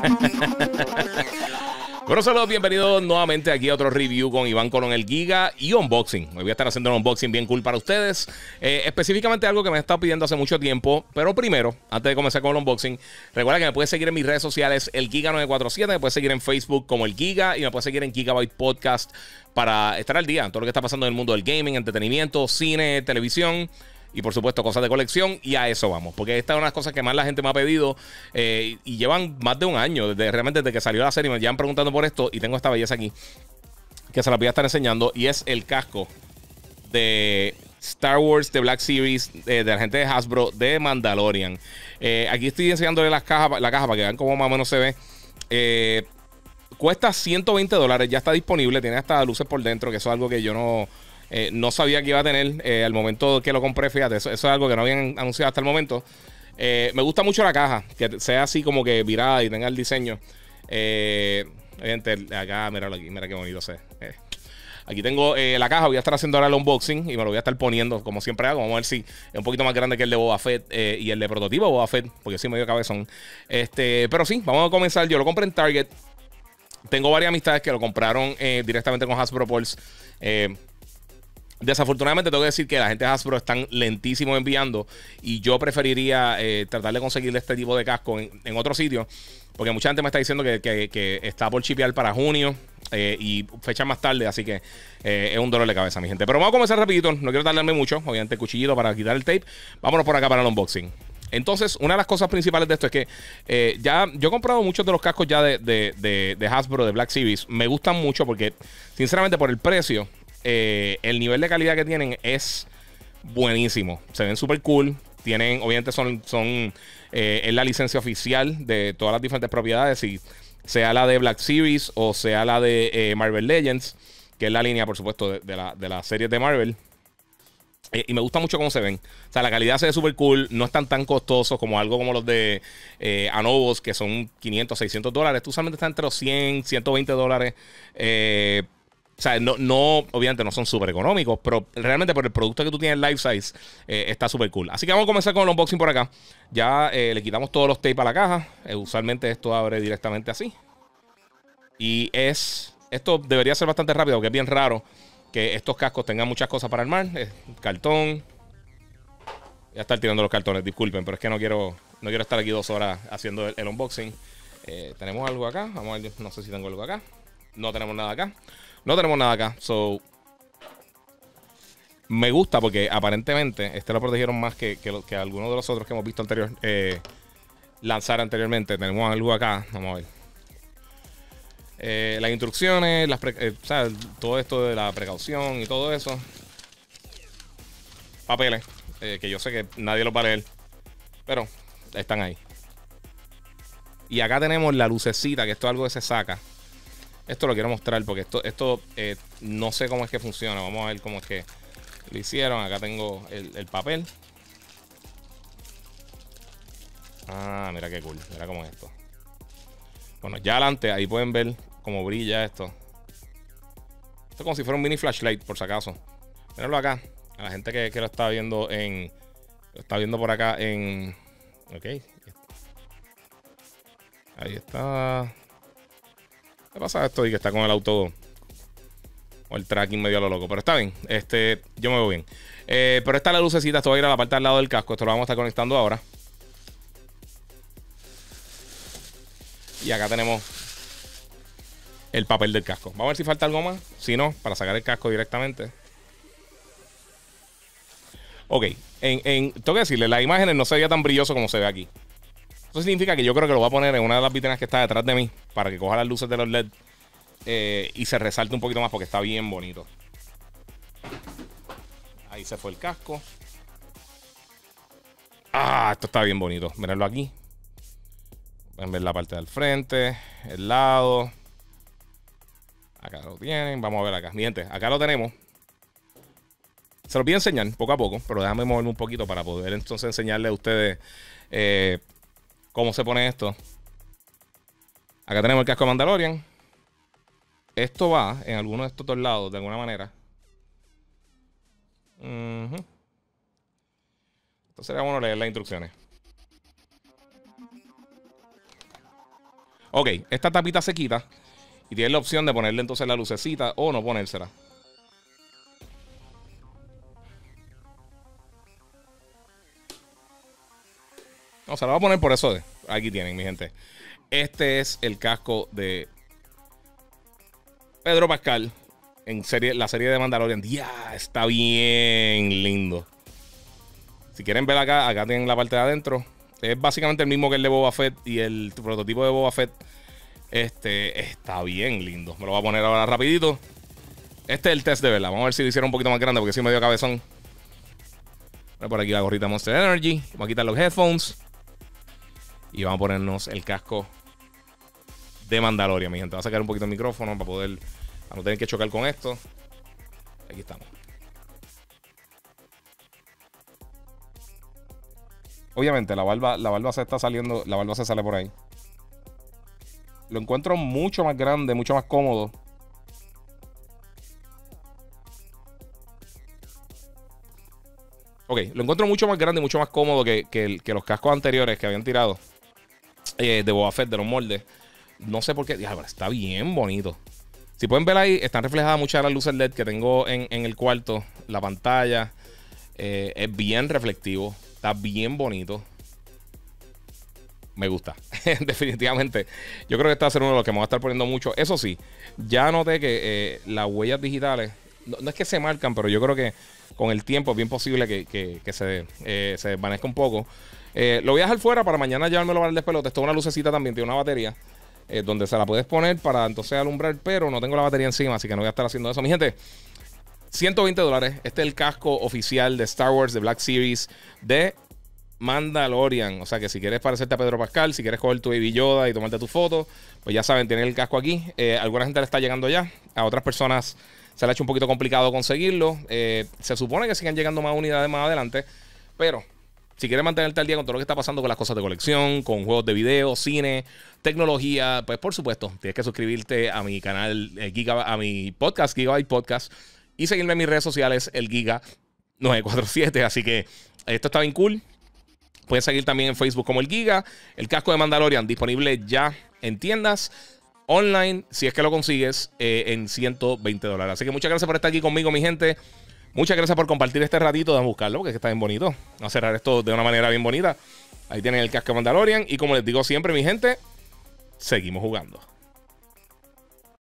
Bueno, saludos, bienvenidos nuevamente aquí a otro review con Iván Colón, el Giga, y unboxing. Hoy voy a estar haciendo un unboxing bien cool para ustedes. Específicamente algo que me han estado pidiendo hace mucho tiempo. Pero primero, antes de comenzar con el unboxing, recuerda que me puedes seguir en mis redes sociales, el Giga947. Me puedes seguir en Facebook como el Giga y me puedes seguir en Gigabyte Podcast para estar al día en todo lo que está pasando en el mundo del gaming, entretenimiento, cine, televisión. Y por supuesto cosas de colección. Y a eso vamos, porque esta es una de las cosas que más la gente me ha pedido, y llevan más de un año realmente desde que salió la serie me llevan preguntando por esto. Y tengo esta belleza aquí que se la voy a estar enseñando, y es el casco de Star Wars de Black Series, de la gente de Hasbro, de Mandalorian. Aquí estoy enseñándole la caja para que vean cómo más o menos se ve. Cuesta $120, ya está disponible, tiene hasta luces por dentro, que eso es algo que yo no sabía que iba a tener al momento que lo compré. Fíjate, eso es algo que no habían anunciado hasta el momento. Me gusta mucho la caja, que sea así como que virada y tenga el diseño. Gente, acá, míralo aquí, mira qué bonito se ve. Aquí tengo la caja, voy a estar haciendo ahora el unboxing y me lo voy a estar poniendo como siempre hago. Vamos a ver si es un poquito más grande que el de Boba Fett y el de prototipo Boba Fett, porque sí, medio cabezón. Pero sí, vamos a comenzar. Yo lo compré en Target. Tengo varias amistades que lo compraron directamente con Hasbro Pulse. Desafortunadamente tengo que decir que la gente de Hasbro están lentísimos enviando, y yo preferiría tratar de conseguir este tipo de casco en otro sitio, porque mucha gente me está diciendo que está por chipear para junio y fecha más tarde, así que es un dolor de cabeza, mi gente. Pero vamos a comenzar rapidito, no quiero tardarme mucho. Obviamente el cuchillito para quitar el tape. Vámonos por acá para el unboxing. Entonces, una de las cosas principales de esto es que ya yo he comprado muchos de los cascos ya de Hasbro, de Black Series. Me gustan mucho porque, sinceramente, por el precio, el nivel de calidad que tienen es buenísimo. Se ven súper cool. Tienen, obviamente, es la licencia oficial de todas las diferentes propiedades, y sea la de Black Series o sea la de Marvel Legends, que es la línea, por supuesto, de las series de Marvel. Y me gusta mucho cómo se ven. O sea, la calidad se ve súper cool. No están tan costosos como algo como los de Anobos, que son $500, $600. Esto usualmente está entre los $100, $120. O sea, obviamente no son súper económicos, pero realmente por el producto que tú tienes life size, está súper cool. Así que vamos a comenzar con el unboxing por acá. Ya le quitamos todos los tapes a la caja. Usualmente esto abre directamente así. Y esto debería ser bastante rápido, porque es bien raro que estos cascos tengan muchas cosas para armar. Cartón. Voy a estar tirando los cartones, disculpen, pero es que no quiero estar aquí 2 horas haciendo el unboxing. Tenemos algo acá. Vamos a ver, no sé si tengo algo acá. No tenemos nada acá. No tenemos nada acá. Me gusta porque aparentemente este lo protegieron más que algunos de los otros que hemos visto lanzar anteriormente. Tenemos algo acá. Vamos a ver. Las instrucciones, o sea, todo esto de la precaución y todo eso. Papeles, que yo sé que nadie los va a leer, pero están ahí. Y acá tenemos la lucecita, que esto es algo que se saca. Esto lo quiero mostrar porque esto no sé cómo es que funciona. Vamos a ver cómo es que lo hicieron. Acá tengo el papel. Ah, mira qué cool. Mira cómo es esto. Bueno, ya adelante, ahí pueden ver cómo brilla esto. Esto es como si fuera un mini flashlight, por si acaso. Mírenlo acá. A la gente que lo está viendo lo está viendo por acá en... Ok. Ahí está. ¿Qué pasa esto? Y que está con el auto o el tracking medio a lo loco. Pero está bien. Yo me veo bien. Pero esta es la lucecita. Esto va a ir a la parte al lado del casco. Esto lo vamos a estar conectando ahora. Y acá tenemos el papel del casco. Vamos a ver si falta algo más. Si no, para sacar el casco directamente. Ok. Tengo que decirle, las imágenes no se veía tan brilloso como se ve aquí. Eso significa que yo creo que lo voy a poner en una de las vitrinas que está detrás de mí, para que coja las luces de los LED y se resalte un poquito más, porque está bien bonito. Ahí se fue el casco. Ah, esto está bien bonito. Mírenlo aquí. Pueden ver la parte del frente, el lado. Acá lo tienen. Vamos a ver acá. Mi gente, acá lo tenemos. Se los voy a enseñar poco a poco, pero déjame moverme un poquito para poder entonces enseñarles a ustedes cómo se pone esto. Acá tenemos el casco de Mandalorian. Esto va en alguno de estos dos lados, de alguna manera. Entonces sería bueno leer las instrucciones. Ok, esta tapita se quita y tienes la opción de ponerle entonces la lucecita o no ponérsela. No, se la voy a poner por eso de. Aquí tienen, mi gente. Este es el casco de Pedro Pascal en la serie de Mandalorian. Ya, está bien lindo. Si quieren ver acá tienen la parte de adentro. Es básicamente el mismo que el de Boba Fett y el prototipo de Boba Fett. Está bien lindo. Me lo voy a poner ahora rapidito. Este es el test de verdad. Vamos a ver si lo hicieron un poquito más grande porque sí me dio cabezón. Voy a poner aquí la gorrita Monster Energy. Vamos a quitar los headphones. Y vamos a ponernos el casco de Mandalorian, mi gente. Voy a sacar un poquito el micrófono para no tener que chocar con esto. Aquí estamos. Obviamente la barba se está saliendo. La barba se sale por ahí. Lo encuentro mucho más grande, mucho más cómodo. Ok, lo encuentro mucho más grande y mucho más cómodo que los cascos anteriores que habían tirado. De Boba Fett, de los moldes. No sé por qué. Diablo, está bien bonito. Si pueden ver ahí, están reflejadas muchas de las luces LED que tengo en el cuarto. La pantalla es bien reflectivo. Está bien bonito. Me gusta. Definitivamente. Yo creo que este va a ser uno de los que me va a estar poniendo mucho. Eso sí, ya noté que las huellas digitales no es que se marcan, pero yo creo que con el tiempo es bien posible que se desvanezca un poco. Lo voy a dejar fuera para mañana llevármelo para el despelote. Esto es una lucecita también, tiene una batería donde se la puedes poner para entonces alumbrar, pero no tengo la batería encima, así que no voy a estar haciendo eso. Mi gente, $120. Este es el casco oficial de Star Wars, de Black Series, de Mandalorian. O sea que si quieres parecerte a Pedro Pascal, si quieres coger tu Baby Yoda y tomarte tu foto, pues ya saben, tienen el casco aquí. A alguna gente le está llegando ya, a otras personas se le ha hecho un poquito complicado conseguirlo. Se supone que sigan llegando más unidades más adelante, pero si quieres mantenerte al día con todo lo que está pasando con las cosas de colección, con juegos de video, cine, tecnología, pues por supuesto, tienes que suscribirte a mi canal, a mi podcast, Gigabyte Podcast, y seguirme en mis redes sociales, el Giga 947. Así que esto está bien cool. Puedes seguir también en Facebook como el Giga. El casco de Mandalorian disponible ya en tiendas online, si es que lo consigues, en $120. Así que muchas gracias por estar aquí conmigo, mi gente. Muchas gracias por compartir este ratito. Déjame buscarlo porque está bien bonito. Vamos a cerrar esto de una manera bien bonita. Ahí tienen el casco de Mandalorian. Y como les digo siempre, mi gente, seguimos jugando.